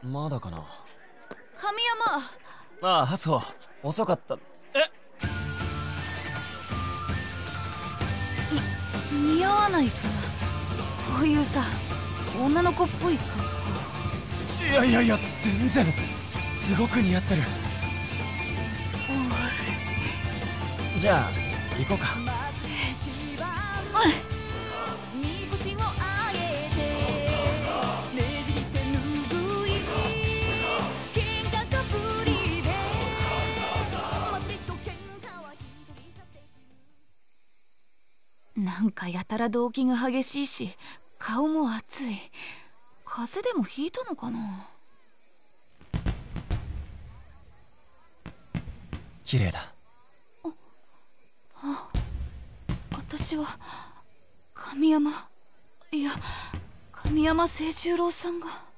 まだかな。 神山。 ああ、そう遅かった。 似合わないかな、こういうさ女の子っぽい格好。 いや全然すごく似合ってる。じゃあ行こうか。 なんかやたら動悸が激しいし、顔も熱い。風邪でもひいたのかな。 綺麗だ。 私は神山、いや神山清十郎さんが。